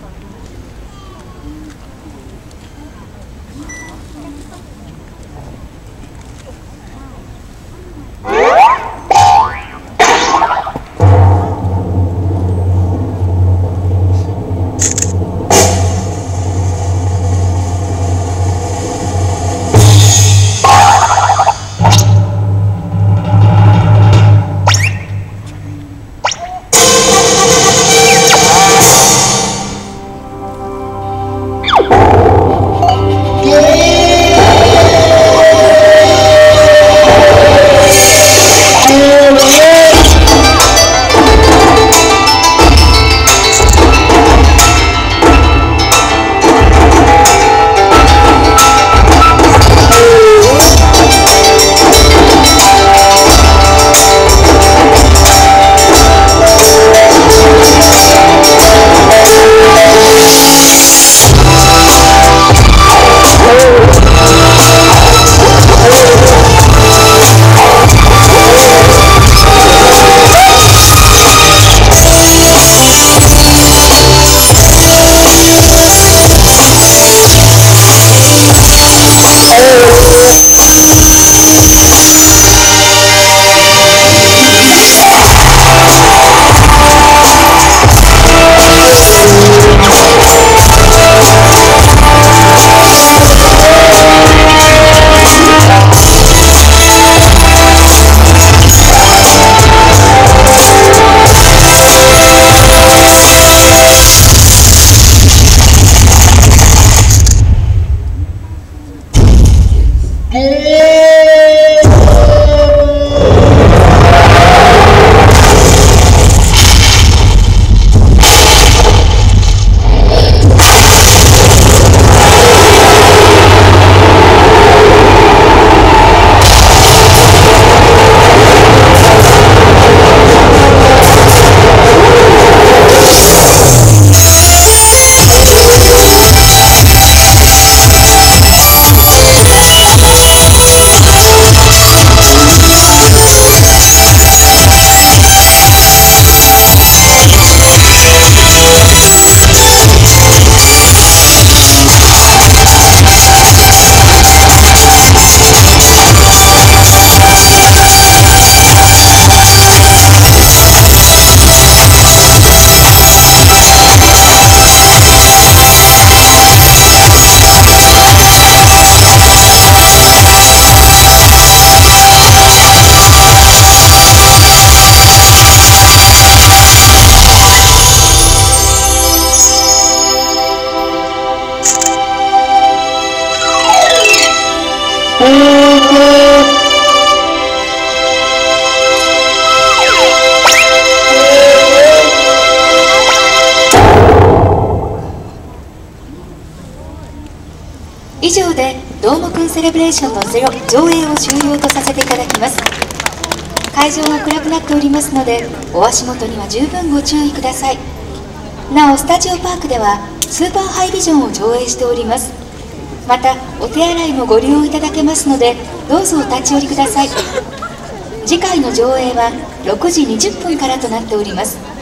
以上でどーもくんセレブレーションの上映を終了とさせていただきます。会場が暗くなっておりますので、お足元には十分ご注意ください。なおスタジオパークではスーパーハイビジョンを上映しております。またお手洗いもご利用いただけますので、どうぞお立ち寄りください。次回の上映は6時20分からとなっております。